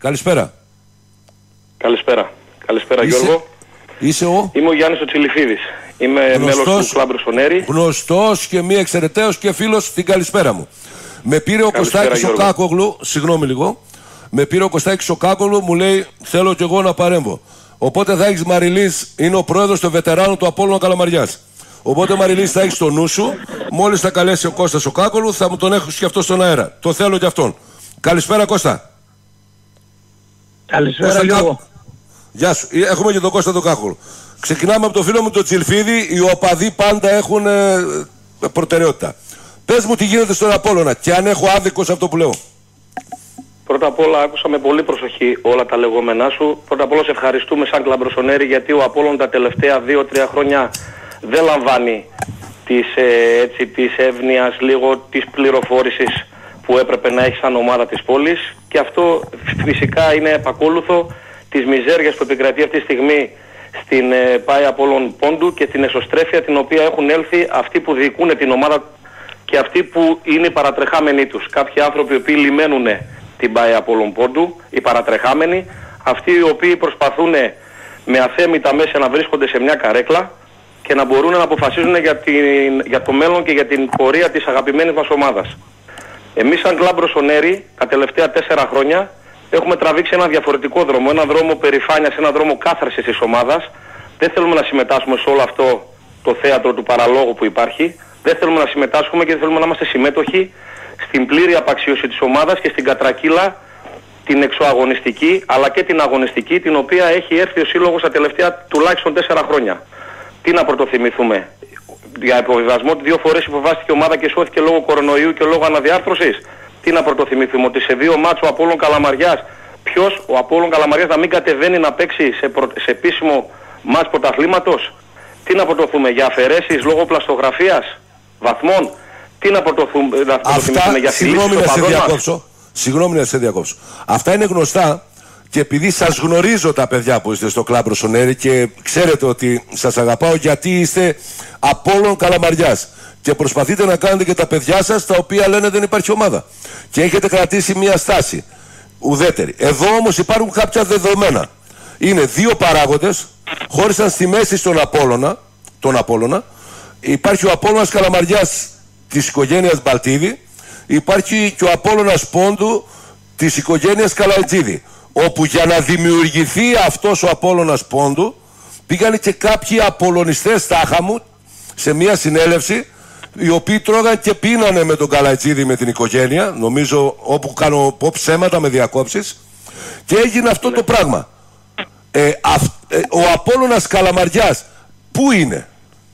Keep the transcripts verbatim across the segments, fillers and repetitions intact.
Καλησπέρα. Καλησπέρα. Καλησπέρα Είσαι... Γιώργο. Είσαι ο... Είμαι ο Γιάννης ο Τσιλιφίδης. Είμαι γνωστός, μέλος του Κλαμπ Ρωσονέρη. Γνωστός και μη εξαιρεταίος και φίλος, την καλησπέρα μου. Με πήρε ο Κωστάκης ο Κάκογλου, συγγνώμη λίγο, με πήρε ο Κωστάκης ο Κάκογλου, μου λέει θέλω κι εγώ να παρέμβω. Οπότε θα έχεις Μαριλής, είναι ο πρόεδρος του βετεράνου του Απόλλωνα Καλαμαριάς. Οπότε Μαριλής θα έχεις το νου σου, μόλις θα καλέσει ο Κώστας ο Κάκογλου θα μου τον έχω και αυτό στον αέρα. Το θέλω κι αυτόν. Καλησπέρα Κώστα. Καλησπέρα Γιώργο. Γεια σου. Έχουμε και τον Κώστα τον Κάκογλου. Ξεκινάμε από το φίλο μου τον Τσιλφίδη, οι οπαδοί πάντα έχουν ε, προτεραιότητα. Πες μου τι γίνεται στον Απόλλωνα και αν έχω άδικο σε αυτό που λέω. Πρώτα απ' όλα άκουσα με πολύ προσοχή όλα τα λεγόμενά σου. Πρώτα απ' όλα σε ευχαριστούμε σαν Κλαμπ Ρωσονέρη γιατί ο Απόλλων τα τελευταία δύο τρία χρόνια δεν λαμβάνει της, ε, έτσι, της εύνοιας λίγο της πληροφόρησης που έπρεπε να έχει σαν ομάδα της πόλης και αυτό φυσικά είναι επακόλουθο της μιζέριας που επικρατεί αυτή τη στιγμή στην ε, ΠΑΕ Απόλλων Πόντου και την εσωστρέφεια την οποία έχουν έλθει αυτοί που διοικούν την ομάδα και αυτοί που είναι οι παρατρεχάμενοι τους. Κάποιοι άνθρωποι οι οποίοι λιμένουν την ΠΑΕ Απόλλων Πόντου, οι παρατρεχάμενοι, αυτοί οι οποίοι προσπαθούν με αθέμητα μέσα να βρίσκονται σε μια καρέκλα και να μπορούν να αποφασίζουν για, την, για το μέλλον και για την πορεία της αγαπημένης μας ομάδας. Εμείς σαν Κλαμπ Ρωσονέρη τα τελευταία τέσσερα χρόνια έχουμε τραβήξει ένα διαφορετικό δρόμο, ένα δρόμο περηφάνειας, ένα δρόμο κάθαρσης της ομάδας. Δεν θέλουμε να συμμετάσχουμε σε όλο αυτό το θέατρο του παραλόγου που υπάρχει. Δεν θέλουμε να συμμετάσχουμε και δεν θέλουμε να είμαστε συμμέτοχοι στην πλήρη απαξίωση της ομάδας και στην κατρακύλα την εξωαγωνιστική αλλά και την αγωνιστική την οποία έχει έρθει ο Σύλλογος τα τελευταία τουλάχιστον τέσσερα χρόνια. Τι να πρωτοθυμηθούμε. Για υποβιβασμό δύο φορές υποβάστηκε η ομάδα και σώθηκε λόγω κορονοϊού και λόγω αναδιάρθρωσης. Τι να πρωτοθυμηθούμε, ότι σε δύο μάτσο ο Απόλλων Καλαμαριάς, ποιος ο Απόλλων Καλαμαριάς να μην κατεβαίνει να παίξει σε, προ... σε επίσημο μάτς πρωταθλήματος. Τι να πρωτοθούμε, για αφαιρέσεις λόγω πλαστογραφίας βαθμών. Τι να πρωτοθούμε, να πρωτοθυμηθούμε για συγγνώμη να σε διακόψω. Συγγνώμη να σε διακόψω. Αυτά είναι γνωστά και επειδή σας γνωρίζω τα παιδιά που είστε στο Κλαμπ Ρωσονέρη και ξέρετε ότι σας αγαπάω γιατί είστε Απόλλων Καλαμαριάς. Και προσπαθείτε να κάνετε και τα παιδιά σας τα οποία λένε δεν υπάρχει ομάδα. Και έχετε κρατήσει μια στάση ουδέτερη. Εδώ όμως υπάρχουν κάποια δεδομένα. Είναι δύο παράγοντες, χώρισαν στη μέση στον Απόλλωνα, τον Απόλλωνα. Υπάρχει ο Απόλλωνας Καλαμαριάς της οικογένειας Μπαλτίδη. Υπάρχει και ο Απόλλωνας Πόντου της οικογένειας Καλαϊτζίδη. Όπου για να δημιουργηθεί αυτός ο Απόλλωνας Πόντου πήγαν και κάποιοι απολωνιστές τάχα μου σε μια συνέλευση οι οποίοι τρώγαν και πίνανε με τον Καλαϊτζίδη με την οικογένεια, νομίζω όπου κάνω πω ψέματα με διακόψεις και έγινε αυτό το πράγμα. Ε, αυ, ε, ο Απόλλωνας Καλαμαριάς πού είναι?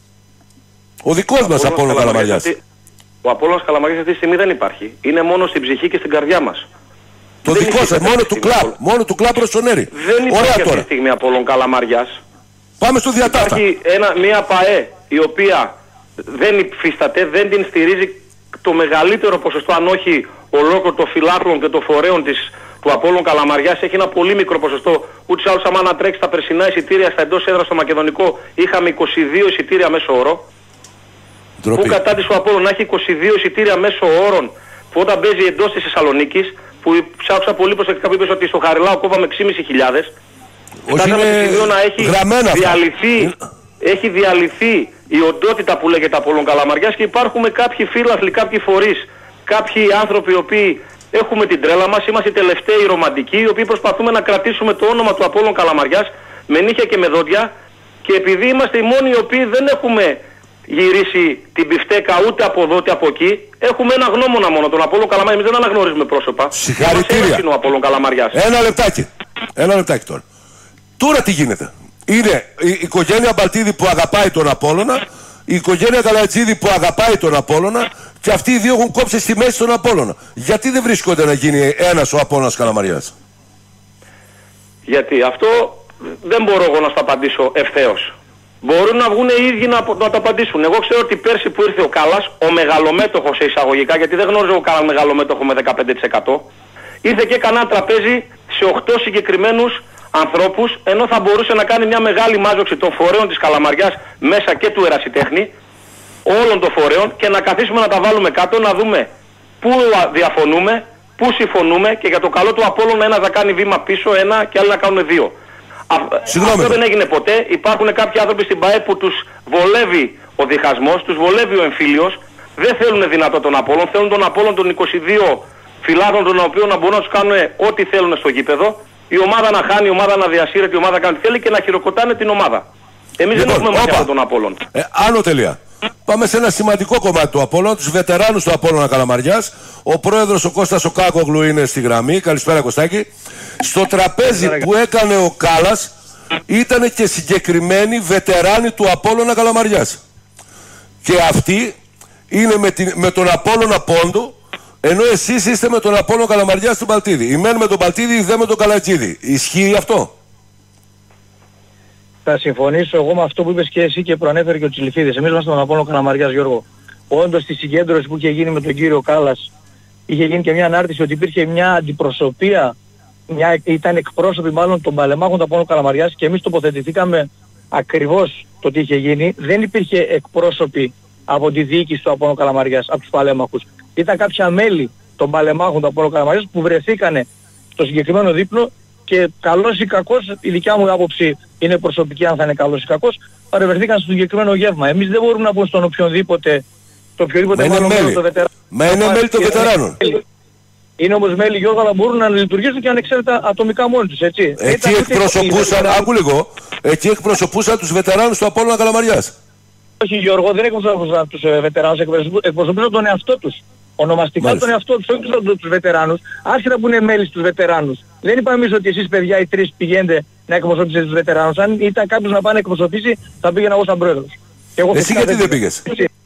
Ο δικός μας Απόλλωνας Καλαμαριάς. Ο Απόλλωνας Καλαμαριάς αυτή τη στιγμή δεν υπάρχει. Είναι μόνο στην ψυχή και στην καρδιά μας. Το δεν δικό σας, μόνο του κλαμπ, μόνο του Κλαμπ Ρωσονέρη. Δεν υπάρχει αυτή τη στιγμή Απόλλων Καλαμαριάς. Πάμε στο διατάφτα. Υπάρχει ένα, μια ΠΑΕ η οποία δεν υφίσταται, δεν την στηρίζει το μεγαλύτερο ποσοστό, αν όχι ολόκληρο των φιλάθλων και των φορέων της, του Απόλλων Καλαμαριάς. Έχει ένα πολύ μικρό ποσοστό. Ούτως ή άλλως, άμα να τρέξει τα περσινά εισιτήρια στα εντός έδρας στο Μακεδονικό, είχαμε είκοσι δύο εισιτήρια μέσω όρο. Που κατάντησε ο Απόλλων να έχει είκοσι δύο εισιτήρια μέσω όρων, που όταν παίζει εντός της Θεσσαλονίκης, που ψάξα πολύ προσεκτικά που είπες ότι στο Χαριλάου κόβαμε έξι χιλιάδες πεντακόσιες. Φτάσαμε το σημείο να έχει διαλυθεί, έχει διαλυθεί η οντότητα που λέγεται Απόλλων Καλαμαριάς και υπάρχουν κάποιοι φίλαθλοι, κάποιοι φορείς, κάποιοι άνθρωποι οι οποίοι έχουμε την τρέλα μας, είμαστε οι τελευταίοι ρομαντικοί, οι οποίοι προσπαθούμε να κρατήσουμε το όνομα του Απόλλων Καλαμαριάς με νύχια και με δόντια και επειδή είμαστε οι μόνοι οι οποίοι δεν έχουμε γυρίσει την πιφτέκα ούτε από εδώ ούτε από εκεί, έχουμε ένα γνώμονα μόνο, τον Απόλλων Καλαμαριάς, εμείς δεν αναγνωρίζουμε πρόσωπα. Συγχαρητήρια. Είναι ο Απόλλων Καλαμαριάς. Ένα λεπτάκι. Ένα λεπτάκι τώρα. Τώρα τι γίνεται? Είναι η οικογένεια Μπαλτίδη που αγαπάει τον Απόλλωνα, η οικογένεια Καλαϊτζίδη που αγαπάει τον Απόλλωνα και αυτοί οι δύο έχουν κόψει στη μέση τον Απόλλωνα. Γιατί δεν βρίσκονται να γίνει ένας ο Απόλλωνας Καλαμαριάς? Γιατί αυτό δεν μπορώ εγώ να σου απαντήσω ευθέως. Μπορούν να βγουν οι ίδιοι να, να το απαντήσουν. Εγώ ξέρω ότι πέρσι που ήρθε ο Κάλλας, ο μεγαλομέτωχος σε εισαγωγικά, γιατί δεν γνώριζω ο Κάλλας μεγαλομέτωχο με δεκαπέντε τοις εκατό, ήρθε και έκανα τραπέζι σε οκτώ συγκεκριμένους ανθρώπους, ενώ θα μπορούσε να κάνει μια μεγάλη μάζοξη των φορέων της Καλαμαριάς μέσα και του ερασιτέχνη, όλων των φορέων και να καθίσουμε να τα βάλουμε κάτω, να δούμε πού διαφωνούμε, Πού συμφωνούμε και για το καλό του Απόλλωνα ένα θα κάνει βήμα πίσω, ένα και άλλοι να κάνουν δύο. Αυτό δεν έγινε ποτέ. Υπάρχουν κάποιοι άνθρωποι στην ΠΑΕ που τους βολεύει ο διχασμός, τους βολεύει ο εμφύλιος. Δεν θέλουν δυνατό τον Απόλλων, θέλουν τον Απόλλων των είκοσι δύο φιλάθλων των οποίων να μπορούν να τους κάνουν ό,τι θέλουν στο γήπεδο. Η ομάδα να χάνει, η ομάδα να διασύρεται, η ομάδα να κάνει τι θέλει και να χειροκροτάνε την ομάδα. Εμείς λοιπόν, δεν έχουμε μάθει από τον Απόλλων. Ε, άλλο τελεία. Πάμε σε ένα σημαντικό κομμάτι του Απόλλωνα, τους βετεράνους του Απόλλωνα Καλαμαριάς. Ο πρόεδρος ο Κώστας ο Κάκογλου είναι στη γραμμή. Καλησπέρα Κωστάκη. Στο τραπέζι που έκανε ο Κάλλας ήταν και συγκεκριμένοι βετεράνοι του Απόλλωνα Καλαμαριάς. Και αυτοί είναι με, την, με τον Απόλλωνα Πόντου, ενώ εσείς είστε με τον Απόλλωνα Καλαμαριάς του Μπαλτίδη. Η μεν με τον Μπαλτίδη, η δε με τον Καλατζίδη. Ισχύει αυτό? Θα συμφωνήσω εγώ με αυτό που είπες και εσύ και προανέφερε και ο Τσιλιφίδης. Εμείς είμαστε τον Απόλλωνα Καλαμαριάς, Γιώργο. Όντως στη συγκέντρωση που είχε γίνει με τον κύριο Κάλλας, είχε γίνει και μια ανάρτηση ότι υπήρχε μια αντιπροσωπεία, μια, ήταν εκπρόσωποι μάλλον των παλεμάχων του Απόλλωνα Καλαμαριάς και εμείς τοποθετηθήκαμε ακριβώς το τι είχε γίνει. Δεν υπήρχε εκπρόσωποι από τη διοίκηση του Απόλλωνα Καλαμαριάς, από τους παλέμαχους. Ήταν κάποια μέλη των παλεμάχων του Απόλλωνα Καλαμαριάς που βρεθήκανε στο συγκεκριμένο δείπνο και καλός ή κακός, η δικιά μου άποψη είναι προσωπική αν θα είναι καλός ή κακός, παρευρεθήκαν στο συγκεκριμένο γεύμα. Εμείς δεν μπορούμε να πούμε στον οποιονδήποτε, το οποιοδήποτε μάλλον μέλη των βετεράνων. Μα είναι μέλη των βετεράνων. Είναι όμως μέλη, Γιώργο, αλλά μπορούν να λειτουργήσουν και ανεξάρτητα ατομικά μόνοι τους, έτσι. Εκεί εκπροσωπούσαν, άκου λίγο, εκεί εκπροσωπούσαν τους βετεράνους του Απόλλωνα Καλαμαριάς. Όχι Γιώργο, δεν εκπροσωπούσαν τους ε, βετεράνους, εκπροσωπούσαν τον εαυτό τους. Ονομαστικά Μάλιστα. τον εαυτό τους, όχι τους βετεράνους, άσχετα που είναι μέλη στους βετεράνους. Δεν είπαμε εμείς ότι εσείς παιδιά οι τρεις πηγαίνετε να εκπροσωπήσετε τους βετεράνους. Αν ήταν κάποιος να πάει να εκπροσωπήσει, θα πήγαινα εγώ σαν πρόεδρος. Εγώ εσύ γιατί δεν πήγες?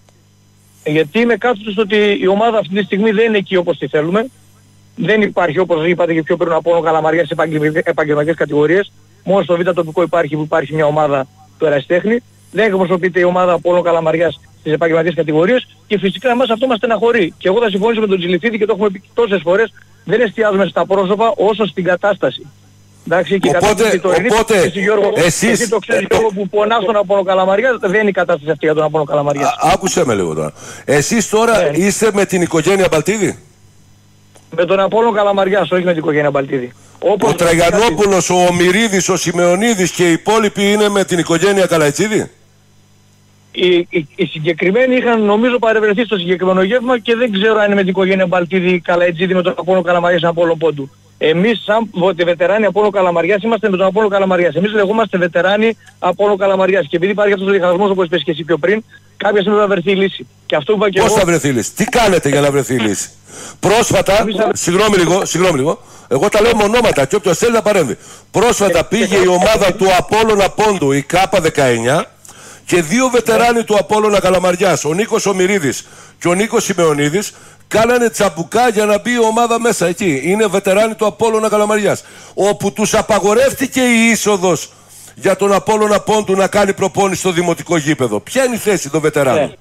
Γιατί είμαι κάθετος ότι η ομάδα αυτή τη στιγμή δεν είναι εκεί όπως τη θέλουμε. Δεν υπάρχει, όπως είπατε και πιο πριν, από Καλαμαριάς σε επαγγελματικές κατηγορίες. Μόνο στο Β' τοπικό υπάρχει που υπάρχει μια ομάδα του ερασιτέχνη. Δεν εκπροσωπείται η ομάδα από Καλαμαριάς στις επαγγελματικές κατηγορίες και φυσικά εμάς αυτό μας στεναχωρεί. Και εγώ θα συμφωνήσω με τον Τζιλιφίδη και το έχουμε πει τόσες φορές, δεν εστιάζουμε στα πρόσωπα όσο στην κατάσταση. Εντάξει, και οπότε, η κατάσταση οπότε, εσύ, Γιώργο, εσείς, εσύ το ξέρεις Γιώργο που πονάς στον Απόλλω Καλαμαριάς, δεν είναι η κατάσταση αυτή για τον Απόλλω Καλαμαριάς. Α, άκουσε με λίγο τώρα. Εσείς τώρα ναι. είστε με την οικογένεια Μπαλτίδη? Με τον Απόλλω Καλαμαριάς, όχι με την οικογένεια Μπαλτίδη. Όπως ο Τραγιανόπουλος, ο Ομηρίδης, ο Σιμεωνίδης και οι υπόλοιποι είναι με την οικογένεια Καλαϊτσίδη? Οι, οι, οι συγκεκριμένοι είχαν νομίζω παρευρεθεί στο συγκεκριμένο γεύμα και δεν ξέρω αν είναι με την οικογένεια Μπαλτίδη, Καλαϊτζίδη, με τον Απόλλω Καλαμαριάς ή Απόλλω Πόντου. Εμείς σαν βετεράνοι Απόλλω Καλαμαριάς είμαστε με τον Απόλλω Καλαμαριάς. Εμείς λεγόμαστε βετεράνοι Απόλλω Καλαμαριάς. Και επειδή υπάρχει αυτός ο διχασμός όπως είπες και εσύ πιο πριν, κάποια στιγμή θα βρεθεί η λύση. Και αυτό που είπα και πώς εγώ... θα βρεθεί η λύση? Τι κάνετε για να βρεθεί η λύση? Πρόσφατα, συγγνώμη λίγο, συγγνώμη λίγο, εγώ τα λέω με ονόματα και όποιος θέλει να παρέμβει. Πρόσφατα πήγε η ομάδα του Απόλλωνα Πόντου, η Κ δεκαεννιά, και δύο βετεράνοι του Απόλλωνα Καλαμαριάς, ο Νίκος Ομηρίδης και ο Νίκος Σιμεωνίδης, κάνανε τσαμπουκά για να μπει η ομάδα μέσα εκεί. Είναι βετεράνοι του Απόλλωνα Καλαμαριάς. Όπου τους απαγορεύτηκε η είσοδος για τον Απόλλωνα Πόντου να κάνει προπόνηση στο δημοτικό γήπεδο. Ποια είναι η θέση των βετεράνων? Ναι.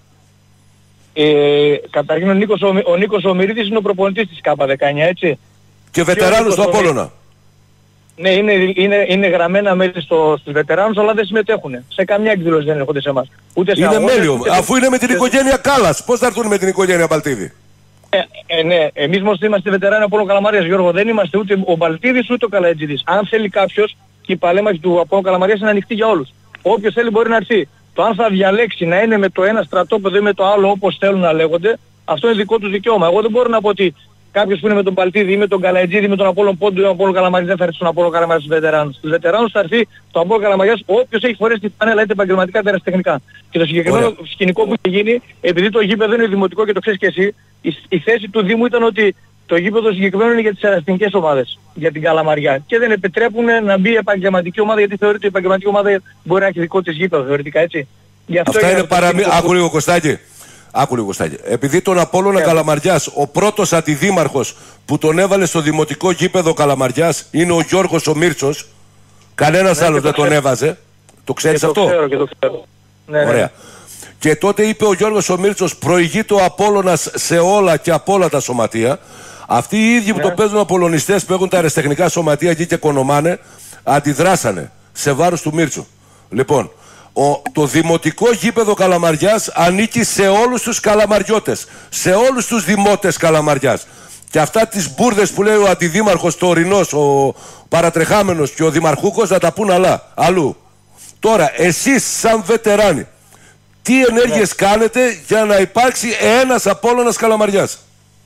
Ε, καταρχήν ο Νίκος, ο, ο Νίκος Ομηρίδης είναι ο προπονητής της Κ δεκαεννιά, έτσι. Και βετεράνους του Απόλλωνα. Ναι, είναι, είναι, είναι γραμμένα μέλη στο, στους βετεράνους, αλλά δεν συμμετέχουν. Σε καμιά εκδήλωση δεν έρχονται σε εμάς. Ούτε σε είναι αγώνες, μέλιο, ούτε... αφού είναι με την οικογένεια Κάλλας. Πώς θα έρθουν με την οικογένεια Μπαλτίδη? Ε, ε, ναι, εμείς όμως είμαστε βετεράνοι Απόλλω Καλαμαριάς, Γιώργο. Δεν είμαστε ούτε ο Μπαλτίδης ούτε ο Καλατζίδης. Αν θέλει κάποιος, και η παλέμαχη του Απόλλω Καλαμαριάς είναι ανοιχτή για όλους. Όποιος θέλει μπορεί να έρθει. Το αν θα διαλέξει να είναι με το ένα στρατόπεδο ή με το άλλο όπως θέλουν να λέγονται, αυτό είναι δικό τους δικαίωμα. Εγώ δεν μπορώ να πω ότι κάποιος που είναι με τον Παλτίδη ή με τον Καλατζίδη ή με τον Απόλλων Πόντου ή τον Απόλλων Καλαμαριάς δεν θα έρθει στον Απόλλων Καλαμαριάς στους βετεράνους. Στους βετεράνους θα έρθει το Απόλλων Καλαμαριάς όποιος έχει φορέσει τη φανέλα είτε επαγγελματικά είτε αεραστεχνικά. Και το συγκεκριμένο Ωραία. σκηνικό που έχει γίνει, επειδή το γήπεδο είναι δημοτικό και το ξέρεις και εσύ, η, η θέση του Δήμου ήταν ότι το γήπεδο συγκεκριμένο είναι για τις αεραστεχνικές ομάδες, για την Καλαμαριά. Και δεν επιτρέπουν να μπει επαγγελματική ομάδα γιατί θεωρείται ότι η επαγγελματική ομάδα μπορεί να έχει δικό της γήπεδο θεωρητικά, έτσι. Γι' αυτό Αυτά είναι παραμύθια. Άκου λίγο Κωστάκη. Άκου λίγο Κωστάκη. Επειδή τον Απόλλωνα yeah. Καλαμαριάς, ο πρώτος αντιδήμαρχος που τον έβαλε στο δημοτικό γήπεδο Καλαμαριάς είναι ο Γιώργος ο Μίρτσος. Κανένας yeah, άλλος δεν τον έβαζε. Το ξέρεις και αυτό? Το ξέρω και το ξέρω. Ναι, Ωραία. Ναι. Και τότε είπε ο Γιώργος ο Μίρτσος, προηγείται ο Απόλλωνας σε όλα και από όλα τα σωματεία. Αυτοί οι ίδιοι yeah. που το παίζουν απολωνιστές που έχουν τα αεραστεχνικά σωματεία εκεί και κονομάνε, αντιδράσανε σε βάρος του Μίρτσου. Λοιπόν, Ο, το δημοτικό γήπεδο Καλαμαριάς ανήκει σε όλους τους καλαμαριώτες, σε όλους τους δημότες Καλαμαριάς. Και αυτά τις μπουρδες που λέει ο αντιδήμαρχος τωρινός, ο παρατρεχάμενος και ο δημαρχούκος να τα πούν αλά, αλλού. Τώρα, εσείς σαν βετεράνοι, τι ενέργειες ναι. κάνετε για να υπάρξει ένας Απόλλωνας Καλαμαριάς?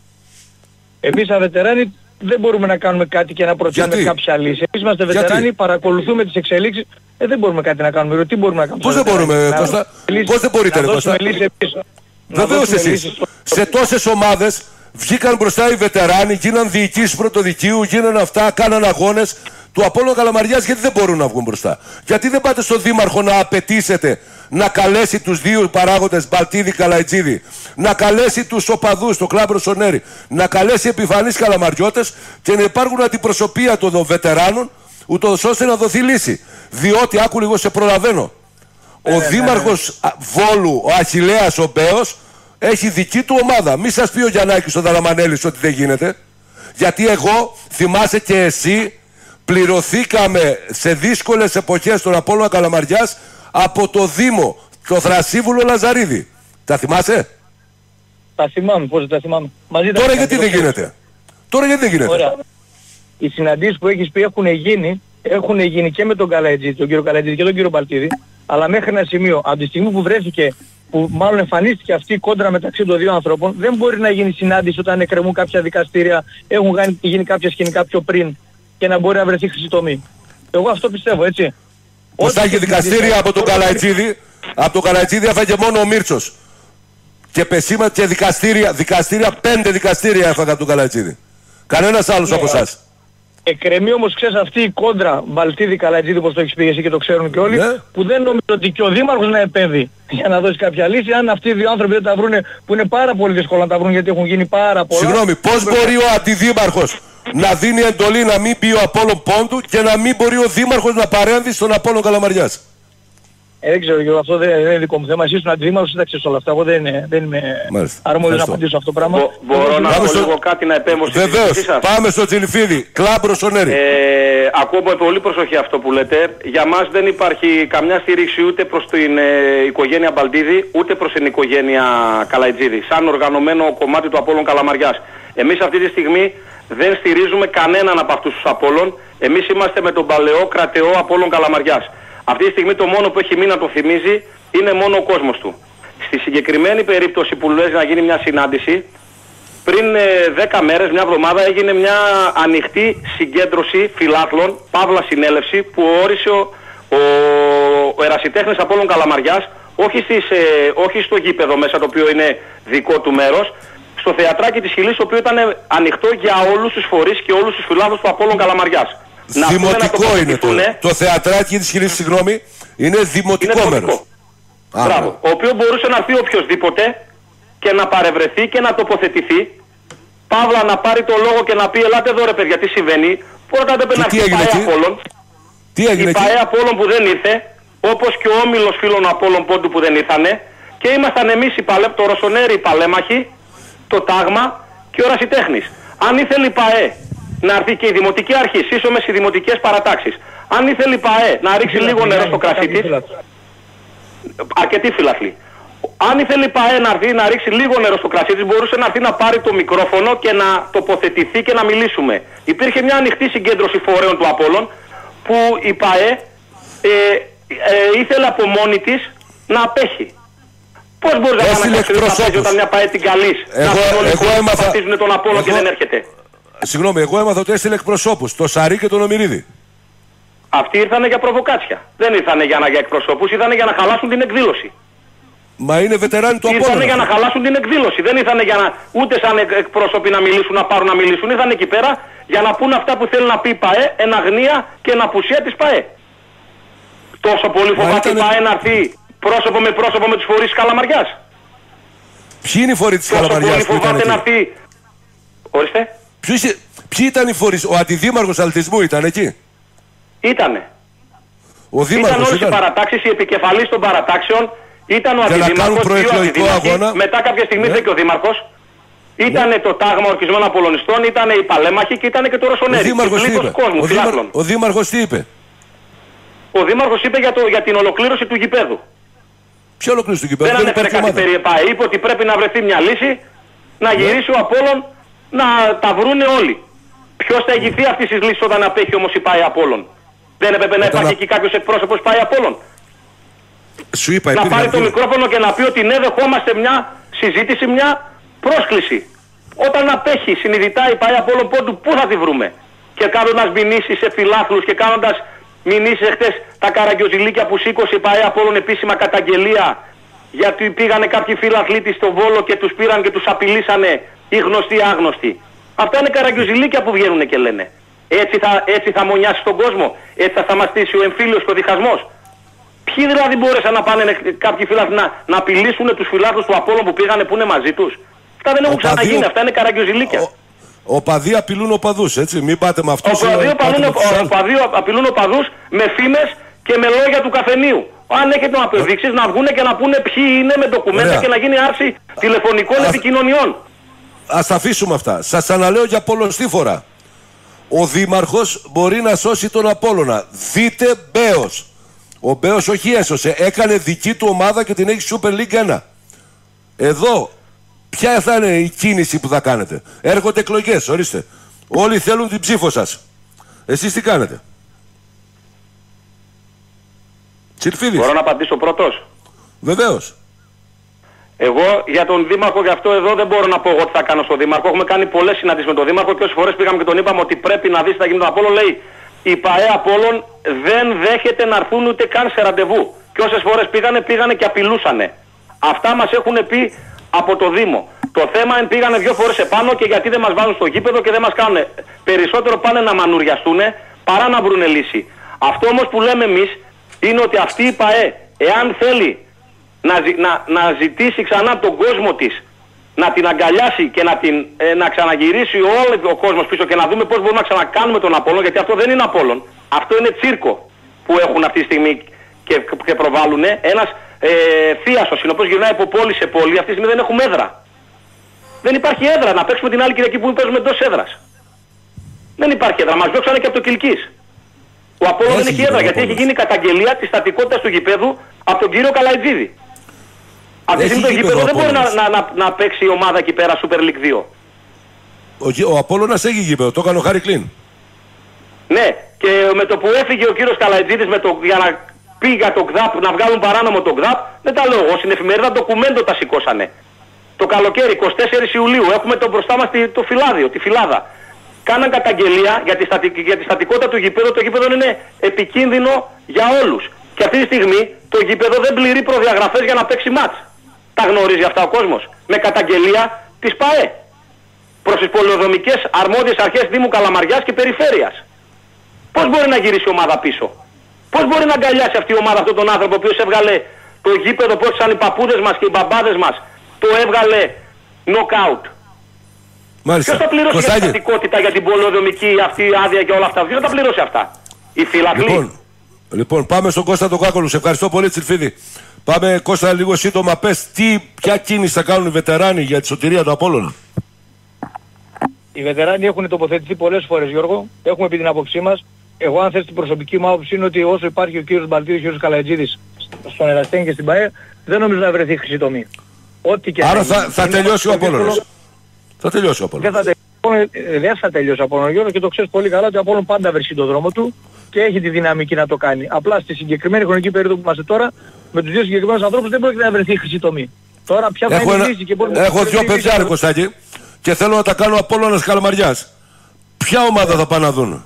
Εμείς σαν βετεράνοι δεν μπορούμε να κάνουμε κάτι και να προτείνουμε Γιατί? κάποια λύση. Εμείς είμαστε βετεράνοι, Γιατί? παρακολουθούμε τις εξελίξεις. Ε, δεν μπορούμε κάτι να κάνουμε. Τι μπορούμε να κάνουμε? Πώς δεν μπορούμε, Κώστα? Πώς δεν μπορείτε, ρε Κώστα? Βεβαίως εσείς. Σε τόσες ομάδες βγήκαν μπροστά οι βετεράνοι, γίναν διοικήσεις πρωτοδικείου, γίναν αυτά, κάναν αγώνες του Απόλλωνα Καλαμαριάς. Γιατί δεν μπορούν να βγουν μπροστά? Γιατί δεν πάτε στον δήμαρχο να απαιτήσετε να καλέσει τους δύο παράγοντες Μπαλτίδη Καλαϊτζίδη, να καλέσει τους οπαδούς, το κλαμπ Ροσονέρι, να καλέσει επιφανείς καλαμαριώτες και να υπάρχουν αντιπροσωπεία των βετεράνων, ούτως ώστε να δοθεί λύση? Διότι, άκου λίγο, σε προλαβαίνω, ο ε, δήμαρχος ε, ε. Βόλου, ο Αχιλλέας ο Μπέος, έχει δική του ομάδα. Μη σας πει ο Γιαννάκης ο Δαλαμανέλης ότι δεν γίνεται. Γιατί εγώ, θυμάσαι και εσύ, πληρωθήκαμε σε δύσκολες εποχές στον Απόλλωνα Καλαμαριάς από το Δήμο, το Θρασίβουλο Λαζαρίδη. Τα θυμάσαι? Τα θυμάμαι, πώς δεν τα θυμάμαι. Μαζί Τώρα γιατί δεν γίνεται? Τώρα γιατί δεν γίνεται? Ωραία. Οι συναντήσεις που έχεις πει έχουν γίνει, έχουν γίνει και με τον Καλαϊτζίδη, τον κύριο Καλαϊτζίδη και τον κύριο Μπαλτίδη, αλλά μέχρι ένα σημείο, από τη στιγμή που βρέθηκε, που μάλλον εμφανίστηκε αυτή η κόντρα μεταξύ των δύο ανθρώπων, δεν μπορεί να γίνει συνάντηση όταν εκκρεμούν κάποια δικαστήρια, έχουν γίνει κάποια σκηνικά πιο πριν και να μπορεί να βρεθεί χρυσή τομή. Εγώ αυτό πιστεύω, έτσι. Πως θα έχει δικαστήρια από τον Καλαϊτζίδη, από τον Καλαϊτζίδη έφαγε μόνο ο Μίρτσος. Και πεσήμα και δικαστήρια, δικαστήρια, πέντε δικαστήρια έφαγε από τον Καλαϊτζίδη. Κανένας άλλος ναι, από εσάς. Εκκρεμεί όμως, ξέρεις, αυτή η κόντρα Μπαλτίδη Καλαϊτζίδη, όπως το έχεις πει εσύ και το ξέρουν και όλοι, ναι. που δεν νομίζω ότι και ο δήμαρχος να επέμβει για να δώσει κάποια λύση. Αν αυτοί οι δύο άνθρωποι δεν τα βρούνε, που είναι πάρα πολύ δύσκολο να τα βρουν γιατί έχουν γίνει πάρα πολλά. Συγγνώμη, πώς μπορεί ο αντιδήμαρχος να δίνει εντολή να μην πει ο Απόλλων Πόντου και να μην μπορεί ο δήμαρχος να παρέμβει στον Απόλλων Καλαμαριάς? Ε, δεν ξέρω, Γιώργο, αυτό δεν είναι δικό μου θέμα. Εσύ ήσουν αντιδήμαρχος, δεν ξέρεις όλα αυτά. Εγώ δεν, δεν είμαι αρμόδιος να απαντήσω αυτό το πράγμα. Μπο, μπορώ να πω στο... λίγο κάτι να επέμβω στη συζήτησή σας? Πάμε στο Τσιλιφίδη. Κλαμπ Ροσονέρι. Ε, ακούω με πολύ προσοχή αυτό που λέτε. Για μας δεν υπάρχει καμιά στήριξη ούτε προς την ε, οικογένεια Μπαλτίδη, ούτε προς την οικογένεια Καλαϊτζίδη, σαν οργανωμένο κομμάτι του Απόλλων Καλαμαριάς. Εμείς αυτή τη στιγμή δεν στηρίζουμε κανέναν από αυτούς τους Απόλλων. Εμείς είμαστε με τον παλαιό κρατεό Απόλλων Καλαμαριάς. Αυτή τη στιγμή το μόνο που έχει μείνει να το θυμίζει είναι μόνο ο κόσμος του. Στη συγκεκριμένη περίπτωση που λες να γίνει μια συνάντηση, πριν δέκα μέρες, μια εβδομάδα, έγινε μια ανοιχτή συγκέντρωση φιλάθλων, παύλα συνέλευση, που όρισε ο, ο, ο ερασιτέχνης Απόλλων Καλαμαριάς, όχι, στις, ε, όχι στο γήπεδο μέσα, το οποίο είναι δικό του μέρος, στο θεατράκι της Χιλής, το οποίο ήταν ανοιχτό για όλους τους φορείς και όλους τους φιλάθλους του Απόλλων Καλαμαριάς. Δημοτικό το είναι το, το θεατράκι της Χιλής, συγγνώμη, είναι δημοτικό είναι μέρος. Μπράβο. Ο οποίο μπορούσε να έρθει οποιοσδήποτε και να παρευρεθεί και να τοποθετηθεί. Παύλα να πάρει το λόγο και να πει: ελάτε εδώ ρε παιδιά, τι συμβαίνει. Πρώτα έπρεπε να έρθει η ΠΑΕ Απόλλων. Τι έγινε? Η ΠΑΕ Απόλλων που δεν ήρθε, όπως και ο όμιλος φίλων Απόλλων Πόντου που δεν ήρθανε. Και ήμασταν εμείς οι παλέ, το Ροσονέρι, οι παλέμαχοι, το Τάγμα και ο Ρασιτέχνης. Αν ήθελε η ΠΑΕ να έρθει και η Δημοτική Αρχή, σύσσωμες οι δημοτικές παρατάξεις, αν ήθελε η ΠΑΕ να ρίξει λίγο νερό στο κρασί της, αρκετοί φιλαθλοί. Αν ήθελε η ΠΑΕ να έρθει να ρίξει λίγο νερό στο κρασί της, μπορούσε να έρθει να πάρει το μικρόφωνο και να τοποθετηθεί και να μιλήσουμε. Υπήρχε μια ανοιχτή συγκέντρωση φορέων του Απόλλων που η ΠΑΕ ε, ε, ήθελε από μόνη της να απέχει. Πώς μπορείς να κάνεις όταν μια ΠΑΕ την καλείς, εγώ, να εγώ έμαθα... τον Απόλλων εγώ... και δεν έρχεται? Συγγνώμη, εγώ έμαθα ότι έστειλε εκπροσώπους, το Σαρί και τον Ομηρίδη. Αυτοί ήρθανε για προβοκάτσια. Δεν ήρθανε για, να, για εκπροσώπους, ήρθανε για να χαλάσουν την εκδήλωση. Μα είναι βετεράνοι του Απόλλωνα. Ήρθανε για να χαλάσουν την εκδήλωση. Δεν ήρθανε για να, ούτε σαν εκπρόσωποι να μιλήσουν, να πάρουν να μιλήσουν. Ήρθανε εκεί πέρα για να πούν αυτά που θέλει να πει η ΠΑΕ, εν αγνία και εν απουσία της ΠΑΕ. Τόσο πολύ φοβάται ήταν... η ΠΑΕ να έρθει πρόσωπο με πρόσωπο με τους φορείς της Καλαμαριάς. Ποιοι είναι οι φορείς της Καλαμαριάς που ήταν εκεί? Να έρθει... Ορίστε. Ποιοι ήταν οι φορείς? Ο αντιδήμαρχος Αλτισμού ήταν εκεί? Ήτανε. Ο ήταν όλες ήταν. οι παρατάξεις, οι επικεφαλής των παρατάξεων, ήταν ο αντιδήμαρχος, αγώνα... μετά κάποια στιγμή ήρθε και ο δήμαρχος, ήτανε ναι. το τάγμα ορκισμένων απολωνιστών, ήτανε οι παλέμαχοι και ήτανε και το Ροσονέρι. Ο δήμαρχος τι είπε? Κόσμου, ο, δήμαρ... ο δήμαρχος τι είπε? Ο δήμαρχος είπε για, το, για την ολοκλήρωση του γηπέδου. Ποια ολοκλήρωση του γηπέδου? Δεν ανέφερε κάτι περί ΕΠΑΕ. Είπε ότι πρέπει να βρεθεί μια λύση, να γυρίσει yeah. ο Απόλλων να τα βρούνε όλοι. Ποιος θα ηγηθεί αυτής της λύσης όταν απέχει όμως η ΠΑΕ Απόλλων? Δεν έπρεπε να υπάρχει να... εκεί κάποιος εκπρόσωπος ΠΑΕ Απόλλων? Σου είπα, να πάρει το δύο... μικρόφωνο και να πει ότι ναι, δεχόμαστε μια συζήτηση, μια πρόσκληση. Όταν απέχει συνειδητά η ΠΑΕ Απόλλων Πόντου, πού θα τη βρούμε? Και κάνοντας μηνύσεις σε φιλάθλους και κάνοντας μηνύσεις εχθές τα καραγκιοζηλίκια που σήκωσε η ΠΑΕ Απόλλων επίσημα καταγγελία, γιατί πήγανε κάποιοι φίλαθλοι της στο Βόλο και τους πήραν και τους απειλήσανε οι γνωστοί άγνωστοι. Αυτά είναι καραγκιοζηλίκια που βγαίνουν και λένε. Έτσι θα, έτσι θα μονιάσει τον κόσμο, έτσι θα σταματήσει ο εμφύλιος και ο διχασμός. Ποιοι δηλαδή μπόρεσαν να πάνε κάποιοι φίλαθλοι να, να απειλήσουν τους φιλάθλους του Απόλλων που πήγανε που είναι μαζί τους? Αυτά δεν έχουν ξαναγίνει, αυτά είναι καραγκιοζηλίκια. Οπαδοί απειλούν οπαδούς, έτσι, μην πάτε με αυτούς. Οπαδοί απειλούν οπαδούς με φήμες και με λόγια του καφενείου. Αν έχετε να αποδείξεις, να βγούνε και να πούνε ποιοι είναι με ντοκουμέντα. Ωραία. Και να γίνει άρση τηλεφωνικών Ας... επικοινωνιών. Ας τα αφήσουμε αυτά. Σας αναλέω για πολλοστή φορά. Ο Δήμαρχος μπορεί να σώσει τον Απόλλωνα. Δείτε Μπέος. Ο Μπέος όχι έσωσε, έκανε δική του ομάδα και την έχει Super League ένα. Εδώ, ποια θα είναι η κίνηση που θα κάνετε? Έρχονται εκλογές, ορίστε. Όλοι θέλουν την ψήφο σας. Εσείς τι κάνετε? Τσιρφίδης. Μπορώ να απαντήσω πρώτος? Βεβαίως. Εγώ για τον Δήμαρχο, γι' αυτό εδώ δεν μπορώ να πω εγώ τι θα κάνω στον Δήμαρχο. Έχουμε κάνει πολλές συναντήσεις με τον Δήμαρχο και όσες φορές πήγαμε και τον είπαμε ότι πρέπει να δεις τι θα γίνει τον Απόλλων, λέει η ΠΑΕ Απόλλων δεν δέχεται να έρθουν ούτε καν σε ραντεβού. Και όσες φορές πήγανε, πήγανε και απειλούσανε. Αυτά μας έχουν πει από το Δήμο. Το θέμα είναι πήγανε δύο φορές επάνω και γιατί δεν μας βάζουν στο γήπεδο και δεν μας κάνουν. Περισσότερο πάνε να μανουριαστούν παρά να βρουν λύση. Αυτό όμως που λέμε εμείς είναι ότι αυτή η ΠΑΕ, εάν θέλει να, να, να ζητήσει ξανά τον κόσμο της, να την αγκαλιάσει και να, την, ε, να ξαναγυρίσει όλο ο κόσμος πίσω και να δούμε πώς μπορούμε να ξανακάνουμε τον Απόλλων, γιατί αυτό δεν είναι Απόλλων. Αυτό είναι τσίρκο που έχουν αυτή τη στιγμή και, και προβάλλουν. Ένας ε, θίασος είναι όπως γυρνάει από πόλη σε πόλη, αυτή τη στιγμή δεν έχουμε έδρα. Δεν υπάρχει έδρα να παίξουμε την άλλη Κυριακή που παίζουμε εντός έδρας. Δεν υπάρχει έδρα, μας διώξανε και από το Κιλκής. Ο Απόλλων δεν έχει έδρα γιατί έχει γίνει καταγγελία της στατικότητας του γηπέδου από τον κύριο Καλαϊτζίδη. Από τη στιγμή το γήπεδο δεν μπορεί να, να, να, να παίξει η ομάδα εκεί πέρα Super League δύο. Ο, ο Απόλλωνας έχει γήπεδο, το έκανε ο Χάρη Κλίν. Ναι, και με το που έφυγε ο κύριος Καλαϊτζίδης με το, για να πει για το ΚΔΑΠ, να βγάλουν παράνομο το ΚΔΑΠ, δεν τα λέω εγώ, στην εφημερίδα ντοκουμέντο τα σηκώσανε. Το καλοκαίρι, εικοστή τέταρτη Ιουλίου, έχουμε το μπροστά μας το φυλάδιο, τη φυλάδα. Κάναν καταγγελία για τη, στατικ, για τη στατικότητα του γηπέδου, το γήπεδο είναι επικίνδυνο για όλους. Και αυτή τη στιγμή το γήπεδο δεν πληρεί προδιαγραφές για να παίξει μάτς. Τα γνωρίζει αυτά ο κόσμος. Με καταγγελία της ΠΑΕ προς τις πολεοδομικές αρμόδιες αρχές Δήμου Καλαμαριάς και Περιφέρειας. Πώς μπορεί να γυρίσει η ομάδα πίσω? Πώς μπορεί να αγκαλιάσει αυτή η ομάδα αυτόν τον άνθρωπο ο οποίος έβγαλε το γήπεδο που έστησαν οι παππούδες μας και οι μπαμπάδες μας, το έβγαλε knockout? Ποιος θα πληρώσει για τη στατικότητα, για την πολεοδομική αυτή άδεια και όλα αυτά? Ποιος θα τα πληρώσει αυτά? Οι φιλαθλοί. Λοιπόν, λοιπόν, πάμε στον Κώστα τον Κάκολου. Σε ευχαριστώ πολύ, Τσιρφίδη. Πάμε, Κώστα, λίγο σύντομα. Πες, τι, ποια κίνηση θα κάνουν οι βετεράνοι για τη σωτηρία του Απόλλωνα? Οι βετεράνοι έχουν τοποθετηθεί πολλές φορές, Γιώργο. Έχουμε πει την άποψή μας. Εγώ, αν θες την προσωπική μου άποψη, είναι ότι όσο υπάρχει ο κύριος Μπαλτίδης και ο κύριος Καλαϊτζίδης στον Εραστέν και στην ΠΑΕ, δεν νομίζω να βρεθεί χρυσή τομή. Ό,τι και άρα θα, θα τελειώσει ο Απόλλωνας. Θα τελειώσει ο Απόλλωνας. Δεν θα, δεν θα τελειώσει ο Απόλλωνας, Γιώργο, και το ξέρεις πολύ καλά ότι ο Απόλλων πάντα βρίσκει τον δρόμο του και έχει τη δυναμική να το κάνει. Απλά στη συγκεκριμένη χρονική περίοδο που είμαστε τώρα, με τους δύο συγκεκριμένους ανθρώπους δεν πρόκειται να βρεθεί χρυσή τομή. Τώρα πια θα είναι λύση και μπορούμε να... Έχω δύο παιδιά, Κωστάκη, και θέλω να τα κάνω Απόλλωνας Καλαμαριάς. Ποια ομάδα θα πάνε να δουν?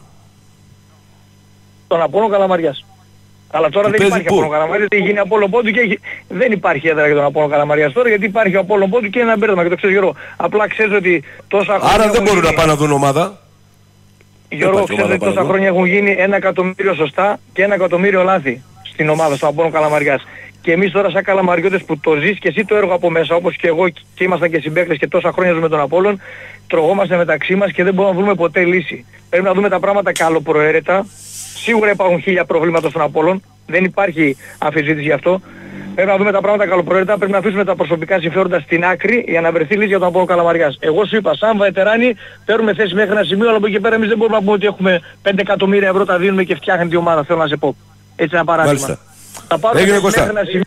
Τον Απόλλων Καλαμαριάς. Αλλά τώρα δεν υπάρχει Απόλλων Καλαμαριάς, έχει γίνει Απόλλων Πόντου και έχει... δεν υπάρχει έδρα για τον Απόλλων Καλαμαριάς τώρα, γιατί υπάρχει ο Απόλλων Πόντου και ένα μπέρδεμα και το ξέρεις, Γιώργο. Απλά ξέρεις ότι τόσα χρόνια... Άρα δεν μπορούν γίνει... να πάνε να δουν ομάδα. Γιώργο, ξέρεις ότι τόσα χρόνια έχουν γίνει ένα εκατομμύριο σωστά και ένα εκατομμύριο λάθη στην ομάδα, στον Απόλλων Καλαμαριάς. Και εμείς τώρα σαν Καλαμαριώτες που το ζεις και εσύ το έργο από μέσα, όπως και εγώ και ήμασταν και συμπαίκτες και τόσα χρόνια ζούμε τον Απόλλων, τρογόμαστε μεταξύ μας και δεν μπορούμε να βρούμε ποτέ λύση. Πρέπει να δούμε τα πράγματα καλοπροαίρετα. Σίγουρα υπάρχουν χίλια προβλήματα στον Απόλλων, δεν υπάρχει αμφισβήτηση γι' αυτό. Πρέπει να δούμε τα πράγματα καλοπροαίρετα, πρέπει να αφήσουμε τα προσωπικά συμφέροντα στην άκρη για να βρεθεί λύση για τον Απόλλων Καλαμαριάς. Εγώ σου είπα, σαν βετεράνοι παίρνουμε θέση μέχρι ένα σημείο, αλλά από εκεί πέρα εμείς δεν μπορούμε να πούμε ότι έχουμε πέντε εκατομμύρια ευρώ τα δίνουμε και φτιάχνει τη ομάδα, θέλω να σε πω. Έτσι ένα παράδειγμα. Θα πάρουμε μέχρι ένα σημείο.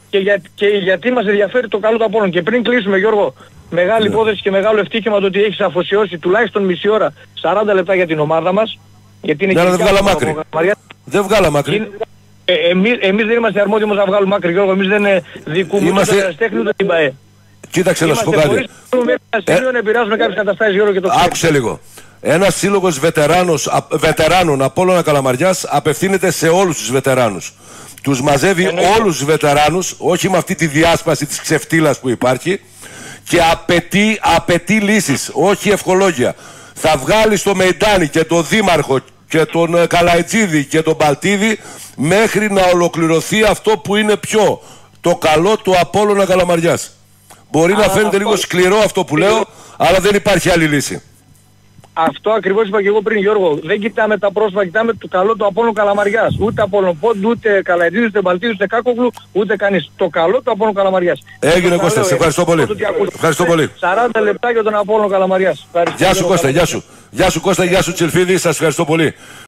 και, για, και γιατί μας ενδιαφέρει το καλό του Απόλλων. Και πριν κλείσουμε, Γιώργο, μεγάλη Ναι. υπόθεση και μεγάλο ευτύχημα το ότι έχεις αφοσιώσει τουλάχιστον μισή ώρα, σαράντα λεπτά για την ομάδα μας. Γιατί είναι Ναι, αλλά και δεν δικιά βγάλαμε μας άκρη. Καλαμαριά. Δεν βγάλαμε άκρη. Είναι- Ε, εμείς, εμείς δεν είμαστε αρμόδιοι όμως να βγάλουμε άκρη, Γιώργο. Εμείς δεν ε, δικούμε Είμαστε- ούτε τον Εραστέχνη ούτε την ΠΑΕ. Κοίταξε να σου πω Είμαστε κάτι. χωρίς να ένα σημείο να επηρεάσουμε κάποιες καταστάσεις, Γιώργο, και το ξέρεις. Άκουσε λίγο. Ένας σύλλογος βετεράνος, α, βετεράνων Απόλλωνα Καλαμαριάς απευθύνεται σε όλους τους βετεράνους. Τους μαζεύει Εννοείται. όλους τους βετεράνους, όχι με αυτή τη διάσπαση της ξεφτύλας που υπάρχει, και απαιτεί, απαιτεί λύσεις, όχι ευχολόγια. Θα βγάλει στο Μεϊντάνι και τον Δήμαρχο και τον ε, Καλαϊτζίδη και τον Παλτίδη μέχρι να ολοκληρωθεί αυτό που είναι πιο το καλό του Απόλλωνα Καλαμαριάς. Μπορεί να Α, φαίνεται αυτό- λίγο σκληρό αυτό που λέω, αλλά δεν υπάρχει άλλη λύση. Αυτό ακριβώς είπα και εγώ πριν, Γιώργο. Δεν κοιτάμε τα πρόσωπα, κοιτάμε το καλό του Απόλλων Καλαμαριάς. Ούτε Απόλλων Πόντ, ούτε Καλαϊτζίδης, ούτε Μπαλτίδης, ούτε Κάκογλου, ούτε κανείς. Το καλό του Απόλλων Καλαμαριάς. Έγινε, Το Κώστα, λέω, σε ευχαριστώ ε, πολύ. το ότι ακούσατε. Ευχαριστώ πολύ. σαράντα λεπτά για τον Απόλλων Καλαμαριάς. Ευχαριστώ, Γεια σου Γιώργο, Κώστα, καλά. γεια σου. Γεια σου Κώστα, γεια σου Τσιλφίδη, σας ευχαριστώ πολύ.